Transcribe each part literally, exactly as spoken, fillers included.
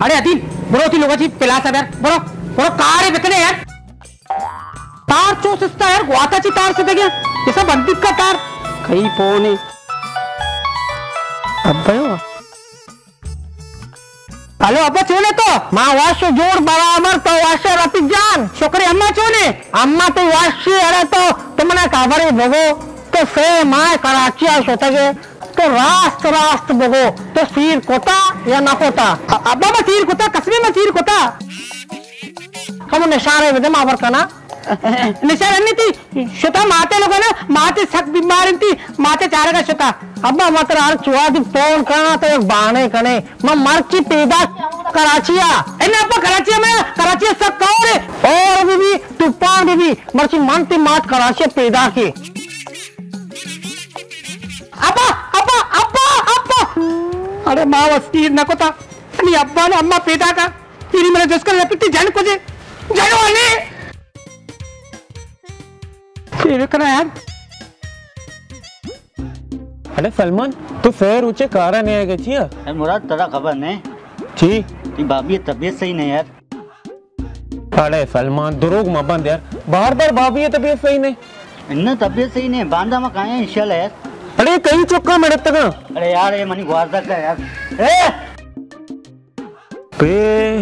अरे अदिल बरो ती लोगाची पिला यार बरो बरो कार आहे बेकने यार तार चोस असता यार वाताची तार से गया जैसा बंदूक का तार कहीं पोने अब्बा हेलो अब्बा चोने तो माँ वाशो जोर बराबर तो वाशे रफीक जान शुक्र अम्मा चोने अम्मा तो वाशी अरे तो तुमने काबरे भगो तो से माँ कराची आ सोता के तो रास्त रास्त भगो तो सीर कोता या ना कोता अब्बा में सीर कोता कसमे में सीर कोता हम निशारे में जमा आवर करना निशार अन्य थी शुता माते लोगों ने माते सख्त बीमारी थी माते चारे का शुता अब्बा मात्र आर चुआ दी फोन करना तो एक बाने कने मैं मर्ची पैदा कराचिया इन्हें अब्बा कराचिया में कराचिया सब कौन है और बीबी तूफान बीबी मर्ची मनती मात कराचिया पैदा की अब्बा अब्बा अब्बा अब्बा अरे माँ वस्तीर न कोता नहीं अब्बा ने अम्मा पैदा का फिर मेरे जिसका लपटी जान को जे जानो वाले फिर करा यार अरे सलमान तू शहर ऊंचे कारा नहीं आएगा छी यार मुराद तेरा खबर नहीं छी ये भाभी तबीयत सही नहीं यार अरे सलमान दुरोग मत बंद यार बार बार भाभी ये तबीयत सही नहीं इन्हें तबीयत सही नहीं बांधा में कहाँ है इंशाल्लाह यार अरे कहीं चुक्का मेरे तक अरे यार ये मनी ग्वार तक है यार ए पे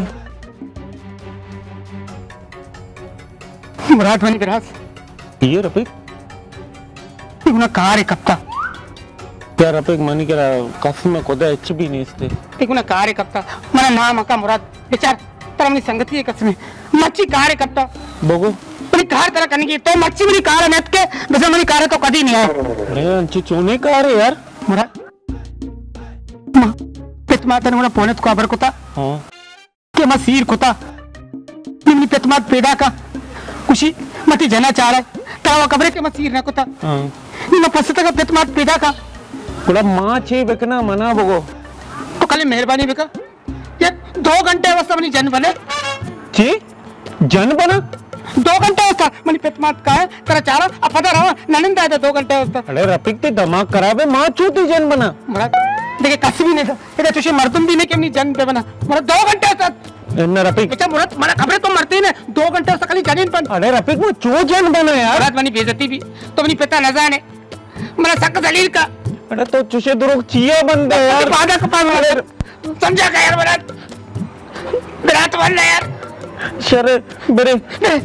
मुराद मनी ग्रास ये रफीक इगुना कार है कप्ता क्या रफीक मनी करा कसम में कोदा एच भी नहीं इसते इगुना कार है कप्ता मना नाम अका मुराद बेचार तरमनी संगति है कसम मच्छी कार है कप्ता बोगो मेरी कार तरह करने की तो मच्छी मेरी कार है नेट के वैसे मेरी कार है तो कभी नहीं है अरे अंची चोने कार है यार मुराद मां पितमात ने मुरा पोने को खबर कोता हां के मसीर कोता निमनी पितमात पैदा का खुशी मती जना चाह रहा तावा कब्रे के मसीर ना कोता हां निम पसता का पितमात पैदा का पुला मां छे बेकना मना बोगो तो कल मेहरबानी बेका ये दो घंटे अवस्था मनी जन बने छी जन बना दो घंटे अवस्था मनी पितमात का है तेरा चारा अब पता रहा ननिंदा है दो घंटे अवस्था अरे रफीक ते दिमाग खराब है मां चूती जन बना मुराद देखिए कसी भी नहीं था इधर तुझे मर्दुम भी नहीं कि अपनी जन पे बना मुराद दो घंटे तक इन्ना रफीक बेटा मुराद मना खबरें तो मरती ने दो घंटे अवस्था कली जनीन पर अरे रफीक वो चो जन बना यार मुराद मनी बेइज्जती भी तो मनी पिता न जाने मना सक दलील का अरे तो चुशे दुरुग चिया बंदा यार बाधा का पास वाले समझा का यार मुराद बिरात बन यार शरे बरे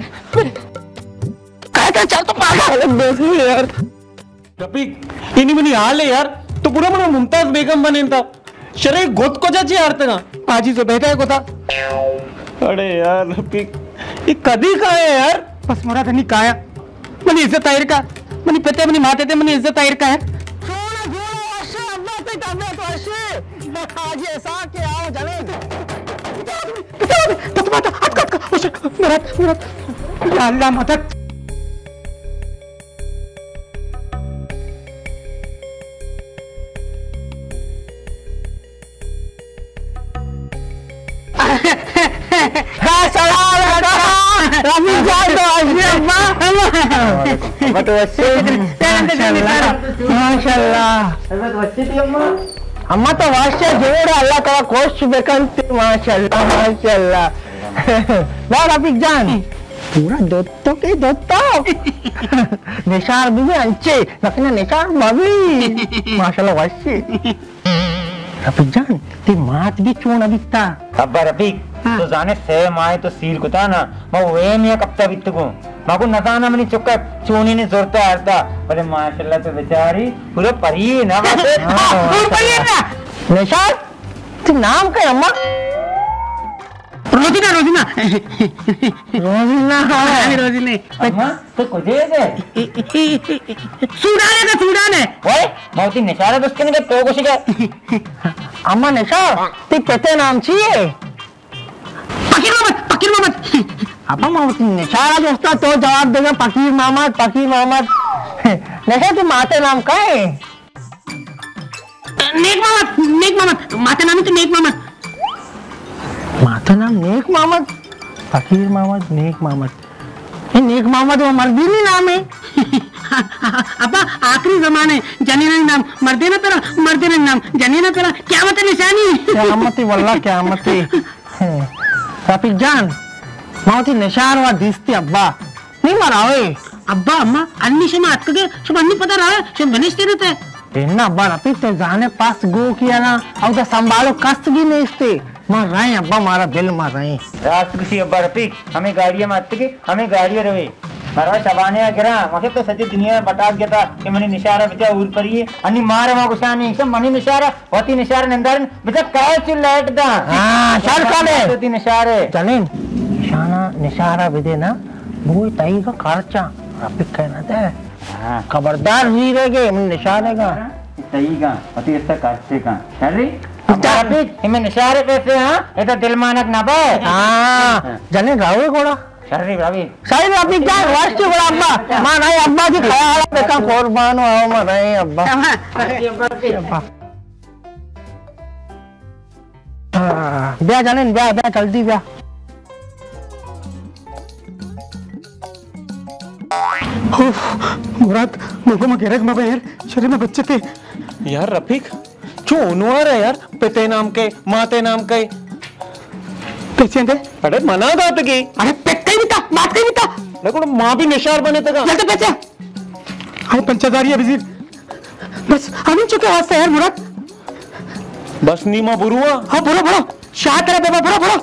काय काय चल तो पागल देख यार रफीक इनी मनी हाल है यार तो पूरा मना मुमताज बेगम बने था शरे गोद को जाची यार तना आजी जो बेटा है को था अरे यार रफीक ये कदी का है यार बस मुराद नहीं काया मनी इज्जत आयर का मनी पते मनी माते थे मनी इज्जत आयर का है सोना जोड़ा वाशे अब्बा से तबे तो वाशे बखाजे ऐसा के आओ जाने तो मत हट हट वाशे मुराद मुराद या अल्लाह मदद रफीक जान तो आजी अम्मा अम्मा तो अच्छे माशाल्लाह अम्मा तो अच्छी थी अम्मा अम्मा तो वाशे जोड़ अल्लाह का कोश बेकंती माशाल्लाह माशाल्लाह वाह रफीक जान पूरा दोस्तों के दोस्तों निशार भी अंचे रखने निशार मवी माशाल्लाह वाशे रफीक जान ते मात भी चून अबिता अब्बा रफीक तो जाने से माए तो सील कुता ना मैं वे मिया कप्ता बित्त को माको नजाना मनी चुका चूनी ने जोरता आरता बोले माशाल्लाह तो बेचारी पूरा परी ना बात पूरा परी ना निशार ते नाम क्या अम्मा रोजीना रोजीना रोजीना हाँ रोजीने अम्मा तो कुछ है सूडान है का सूडान है ओए मौती निशारा दोस्त ने तो कुछ का अम्मा निशार ते पते नाम चाहिए पकीर मोहम्मद पकीर मोहम्मद अब्बा मोहम्मद निशारा दोस्ता तो जवाब देगा पकीर मोहम्मद पकीर मोहम्मद निशार तू माते नाम का है नेक मोहम्मद नेक मोहम्मद माते नाम तो नेक मोहम्मद माता नाम नेक मोहम्मद फकीर मोहम्मद नेक मोहम्मद ये नेक मोहम्मद वो मर्दीनी नाम है अब्बा आखिरी जमाने जनीना नाम मर्दे ना तेरा मर्दे ना नाम जनीना तेरा क़यामत निशानी क़यामत वल्लाह क़यामत Rafiq Jan, mau ti nesharwa disti abba. Ni marawe. అబ్బా అమ్మ అన్ని షమ అక్కగే షమ అన్ని పता रहा షమ बनिस्ते रहते Inna abba Rafiq te जाने पास go किया ना अब तो संभालो कष्ट भी नहीं इसते मार रहे अब्बा मारा दिल मार रहे रात खुशी अब्बा रफीक हमें गाड़ियां मत के हमें गाड़ियां रहे मारा शबाने गिरा मके तो सच्ची दुनिया में बता गया था कि मनी निशारा बेचा ऊर परिए अन्नी मार मा गुशानी सब मनी निशारा होती निशारा नंदरन बेचा काय चिल लाइट दा हां चल काले होती निशारे चलें शाना निशारा विदे ना वो तई का खर्चा Rafiq कहना था हां खबरदार ही रहेगे मन निशारेगा सही का होती इसका काटते का चल रही रफीक हमें निशारे कैसे हां ये तो दिल मानक ना बे हां जने गावे घोड़ा चल रही भाभी सही Rafiq Jan वास्ते बड़ा अब्बा मां नहीं अब्बा की ख्याल पे का कुर्बान हो मां नहीं अब्बा अब्बा हां ब्याह जाने ब्याह ब्याह जल्दी ब्याह मुराद मगो मगेरक मबे यार शरीर में बच्चे थे यार रफीक जो उनवार है यार पिते नाम के माते नाम के पैसे दे अरे मना दात की अरे पेट कहीं भी था बात कहीं भी था देखो मां भी निशार बने तक चलते पैसे हां पंचदारी अभिजीत बस हम चुके हाथ से यार मुराद बस नीमा बुरुआ हाँ बोलो बोलो शाह तेरा बाबा बोलो बोलो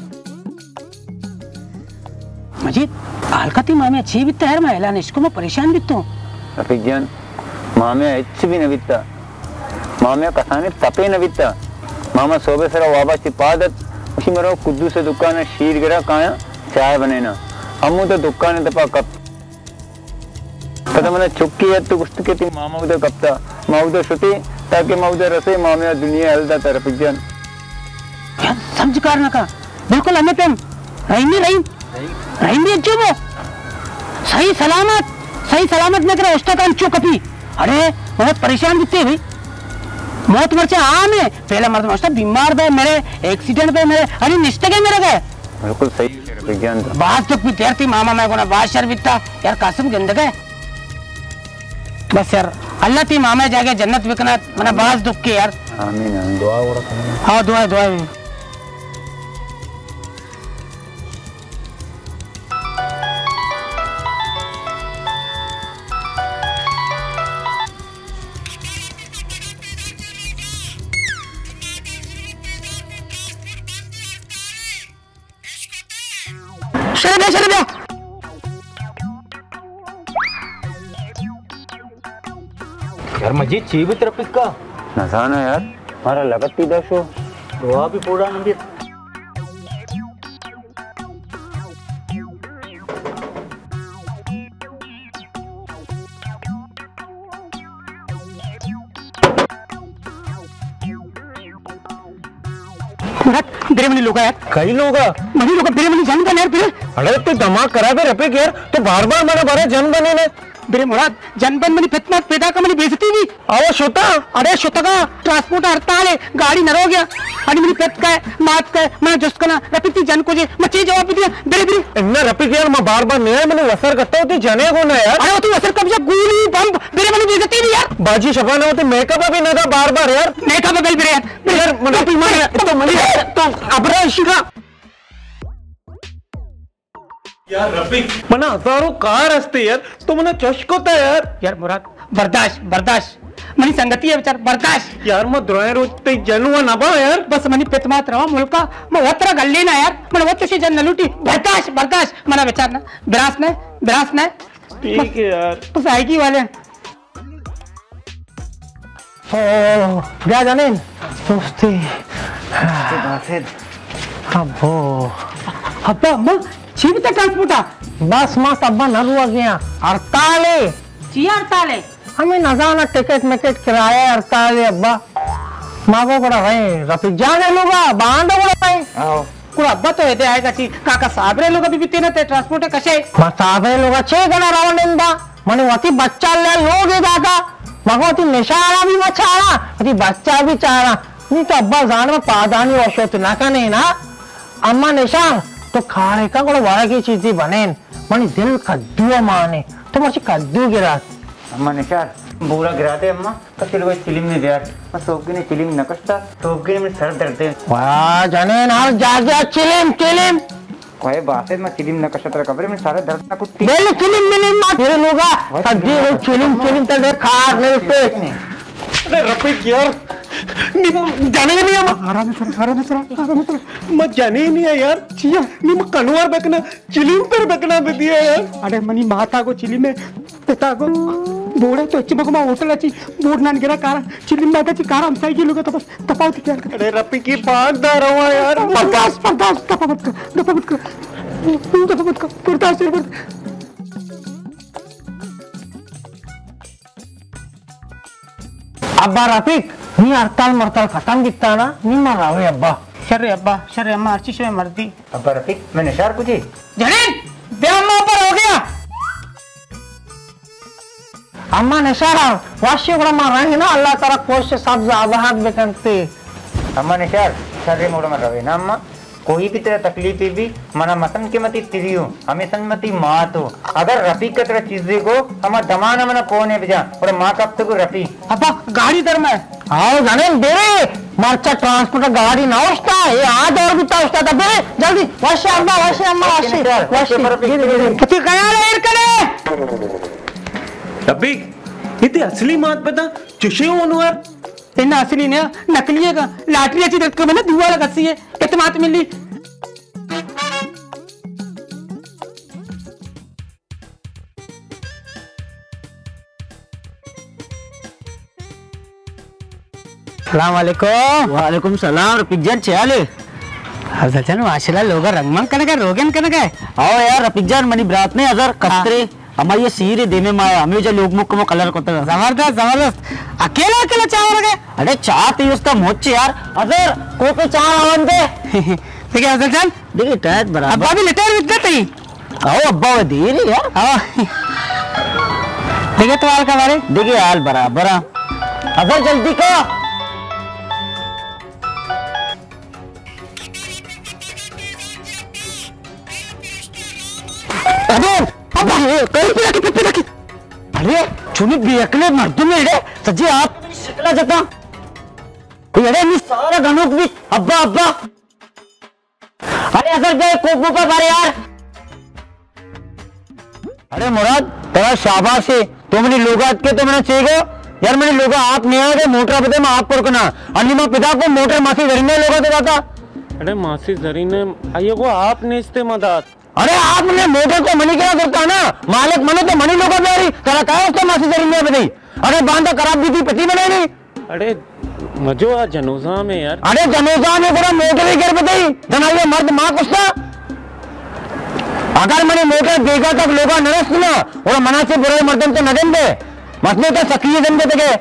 मजीद आलकती मामे अच्छी बित्ता यार मैं ऐलान इसको मैं परेशान बित्ता हूँ रफीक जान मामे अच्छी भी न बित्ता मामे कसाने तपे न बित्ता मामा सोबे सरा वाबा चिपादत उसी मरो कुद्दू से दुकान शीर गिरा काया चाय बने ना हमू तो दुकान तपा कप पता मैंने चुक्की है तो कुछ के ती मामा उधर कपता माँ उधर छुट्टी ताकि माँ उधर रसे मामे दुनिया हल्दा था रफीक जान यार समझ कार ना का बिल्कुल हमें पेम रहेंगे नहीं रहेंगे अच्छे वो सही सलामत सही सलामत में करा उस्ता काम चुप कभी अरे बहुत परेशान दिखते भाई मौत मर से आम है पहला मर्द उस्ता बीमार था मेरे एक्सीडेंट पे मेरे अरे निश्चित है मेरे गए बिल्कुल सही रफीक जान बात तो विद्यार्थी मामा मैं कोना बात शर बिता यार कासिम गंदग है बस यार अल्लाह ती मामा जाके जन्नत विकना मना बात दुख के यार आमीन आमीन दुआ वड़ा करना हाँ दुआ दुआ चले बे चले बे यार मजीद चाहिए रफीक का नजाना यार हमारा लगती दशो दुआ भी पूरा नंबर मेरे मनी लोग यार कई लोग मनी लोग मेरे मनी जन्म का यार फिर अरे तो दिमाग करा दे रफीक यार तो बार बार मेरा बारे जन्म बने ने मेरे मुराद जनबन मनी फितना पैदा का मनी बेइज्जती भी आओ शुता अरे शुता का ट्रांसपोर्ट हड़ताल है गाड़ी न हो गया अरे मेरी पेट का है मात का है मैं जस्ट करना रपीती जन को जे मैं चीज जवाब दिया दे दे इतना रफीक यार मैं बार बार नहीं मैंने वसर करता होती जने को ना यार अरे तू असर कब जा गोली बम मेरे मनी बेइज्जती नहीं यार बाजी शफाना होती मेकअप भी ना था बार बार यार मैं का बगल मेरे यार यार मुनाफी मार तो मनी तो अबरा शिका यार रफीक मना हजारों कार हंसते यार तो मना चश्क होता है यार यार मुराद बर्दाश्त बर्दाश्त मनी संगति है बेचार बर्दाश्त यार मैं द्रोह रोज ते जनुआ ना बा यार बस मनी पेतमात रहा मुल्का मैं वतरा गल्ली ना यार मैं वो तसे जन लूटी बर्दाश्त बर्दाश्त मना बेचार ना बिरास ने बिरास ने ठीक है यार बस आएगी वाले ओ क्या जाने सुस्ती अब्बो अब्बा अम्मा जीवित ट्रांसपोर्टा बस मस्त अब्बा न रुआ गया हड़ताले जी हड़ताले हमें न जाना टिकट मिकट किराया हड़ताले अब्बा मागो कड़ा भाई रफीक जाने लोगा बांधो कड़ा भाई आओ कुड़ा अब्बा तो येते आएगा ची काका साबरे लोग अभी बीते ना ते ट्रांसपोर्ट कशे साबरे लोगा छे गना रावण इंदा मने वती बच्चा ले लोग ये दादा मगो ती निशारा भी मचारा वती बच्चा भी चारा नहीं तो अब्बा जान में पादानी वशोत ना कने ना अम्मा निशान तो खाने का कोई वाला की चीज़ी बने मनी दिल कद्दू माने तो मर्ची कद्दू गिरा अम्मा निशार बुरा गिराते अम्मा कसे लोग चिलिम में दिया मैं सोबकी ने चिलिम न कष्टा सोबकी ने मेरे सर दर्द है वाह जाने ना जागे चिलिम चिलिम कोई बात है मैं चिलिम न कष्टा तेरा कब्र में सारा दर्द ना कुछ बोले चिलिम मिलिम मत तेरे लोगा सब्जी हो चिलिम चिलिम तेरे खा मेरे पे अरे रफीक यार जाने नहीं है आराम से आराम से आराम से मत जाने ही नहीं है यार चिया नी मैं कनवार बेकना चिलिम पर बेकना बे दिया यार अरे मनी माता को चिली में पिता को बोड़े तो अच्छे मगमा होटल अच्छी बोर्ड नान गिरा कार चिलिम माता ची कार हमसाई के लोग तो बस तपावती क्या अरे रफीक की बात दा रहा यार बर्दाश्त बर्दाश्त तपा मत कर तपा मत कर तपा मत कर बर्दाश्त कर अब्बा रफीक नी हड़ताल मरताल खत्म दिखता ना नी मर रहा है अब्बा शर्रे अब्बा शर्रे अम्मा अर्ची शर्रे मरती अब्बा रफीक मैंने शार पूछी जनीन ब्याह अम्मा ऊपर हो गया अम्मा नशारा वाशी కూడా మా రాహిన అల్లాహ్ తఆలా కోష సబ్జ అబహాద్ బెకంతే अम्मा ने शार शर्रे मोड़ में रहे ना अम्मा कोई भी तेरा तकलीफ भी मना मसन के मती तिरियो हमें सन्मति माँ तो अगर रफीक का तेरा चीज देखो हमारा दमाना मना कौन है बजा और माँ कब तक रफी अब्बा गाड़ी दर में आओ जाने बेरे मरचा ट्रांसपोर्ट गाड़ी ना उसता ये आज और बिता उसता था बेरे जल्दी वाशी अम्मा वाशी अम्मा वाशी वाशी पति गया लेर करे रफीक ये असली बात बता चुशे होनवर इन्ना असली ने नकली है का लाटरी अच्छी दर्द को मैंने दुआ लगा सी है कितने मात मिली सलाम वालेकुम वालेकुम सलाम रफीक जान चले हजर जान माशाल्लाह लोग रंगमंग कनका रोगन कनका आओ यार रफीक जान मनी ब्रात ने हजर कस्तरे हमारे ये सीरे देने में आया हमें जो लोग मुख में कलर करते हैं जबरदस्त जबरदस्त अकेला अकेला चाह रहा है अरे चाह तो उसका मोच यार अगर कोई पे चाह आवन दे ठीक है हजर जान देखिए टाइट बराबर अब्बा भी लेटर विद नहीं आओ अब्बा वो दे रही यार आओ देखिए तो हाल का बारे देखिए हाल बराबर अगर जल्दी का अरे अरे चुनी बेकले मर्द में रे सजी आप शिकला जाता अरे नहीं सारा गनोक भी अब्बा अब्बा अरे अगर जाए कोपो पर बारे यार अरे मुराद तेरा शाबाश है तो मैंने लोगात के तो मैंने चेगो यार मैंने लोगा आप नहीं आए मोटर पते मैं आप पर को ना अन्य माँ पिता को मोटर मासी जरीने लोगा तो जाता अरे मासी जरीने आइए को आप ने इस्ते मदद अरे आपने मोटर को मनी क्या करता ना मालिक मनो तो मनी लोग मेरी करा कहा उसको मासी जरीने में नहीं अरे बांधा खराब भी थी पति बनाई नहीं अरे मजो आ जनोजा में यार अरे जनोजा में पूरा मोटर ही गिर बताई जनाइए मर्द माँ कुछ अगर मैंने मोटर देखा तक लोग नरस ना और मना से बुरे मर्दन तो नदन दे मसले तो सकी जन के तके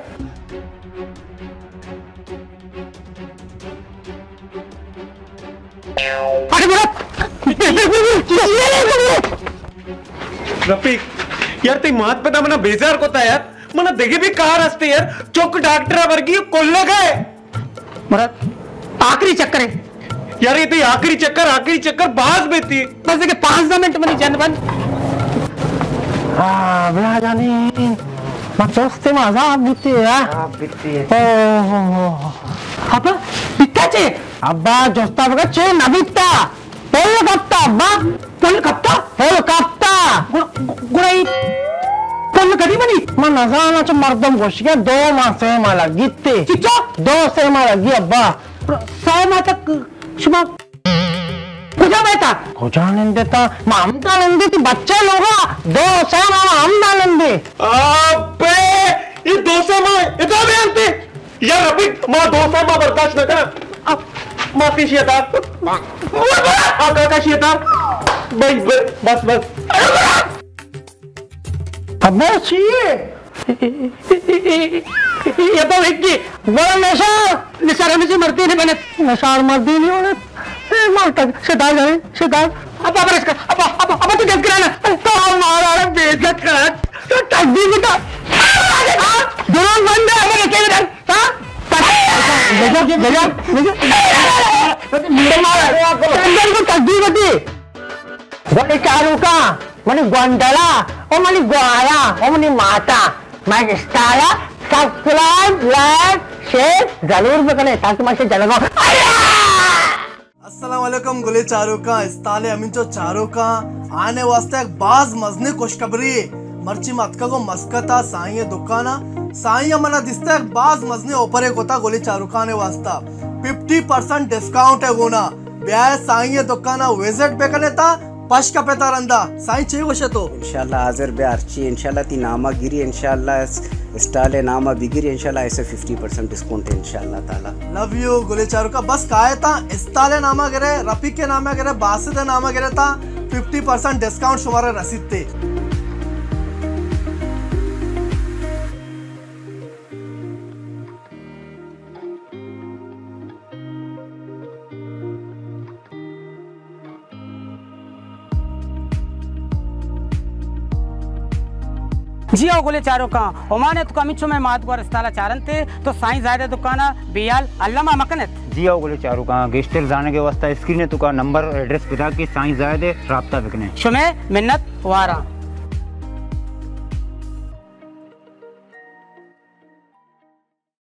अरे मेरा रफीक यार ते मात पता मना बेजार कोता यार मना देखे भी कार हस्ते यार चौक डॉक्टर वर्गी कोल्ले गए मरा आखिरी चक्कर है यार ये तो आखिरी चक्कर आखिरी चक्कर बाज बेती बस देखिए पांच दस मिनट में जन बन हाँ बेहा जाने मचोस्ते मजा आप बीती है आप बीती है ओह अब्बा बित्ता चे अब्बा जोस्ता बगा चे न बीता पोल कप्ता अब्बा पोल कप्ता पोल कप्ता गुड़ाई पोल कभी बनी मैं नजाना च मर्दम गोश के दो माह से माला गीते चिच्चा दो से माला गी अब्बा सौ माह तक शुमा कुछ बैठा कुछ आनंद देता ममता आनंद देती बच्चे लोग दो से माला हम आनंद दे अबे ये दो सौ माँ ये तो भी आनते यार रफीक माँ दो सौ माँ बर्दाश्त न कर अब माँ की शियता आप का शियता बस बस बस अब चाहिए ये तो एक की बड़ा नशा निशार में से मरती नहीं बने नशार मर्दी नहीं होने ए मारता शैतान जाने शैतान अब अब इसका अब अब अब तू देख कराना तो हमारा रे बेइज्जत कर तो तकदीर का दोनों बंद है मेरे के इधर हां ले जा ले जा तुम्हारा अंदर को तकदीर होती बोले चारू का मनी गोंडला ओ मनी गोरा ओ मनी माता मैं इस्ताला सब्सक्राइब लाइक शेयर जरूर भी करें ताकि मैं से जलगा अस्सलाम वालेकुम गुले चारों का इस्ताले अमीन चारों का आने वास्ते एक बाज मजने खुशखबरी मर्ची मतका को मस्कता साई दुकाना साई मना दिसता है बाज मजने ऊपर एक होता गोली चारों का आने वास्ता फिफ्टी परसेंट डिस्काउंट है गोना ब्याह साई दुकाना विजिट पे करने था पश का पेता रंदा साई चाहिए वशे तो इंशाल्लाह हाजिर बे अर्ची इंशाल्लाह ती नामा गिरी इंशाल्लाह स्टाले नामा बिगिरी इंशाल्लाह ऐसे फिफ्टी परसेंट डिस्काउंट है इंशाल्लाह ताला लव यू गोले चारों का बस काहे था इस्ताले नामा गिरे रफीक के नामा गिरे बासिद नामा गिरे था फिफ्टी परसेंट डिस्काउंट शुमारे रसीद थे जी आओ गोले चारों का ओमाने तो कमिचो में मात गोर इस्ताला चारन थे तो साईं ज़ायदे दुकाना बियाल अल्लामा मकनत जी आओ बोले चारों का गेस्टर जाने के वास्ते स्क्रीन है तो का नंबर एड्रेस बता के साईं ज़ायदे राब्ता बिकने शुमे मिन्नत वारा।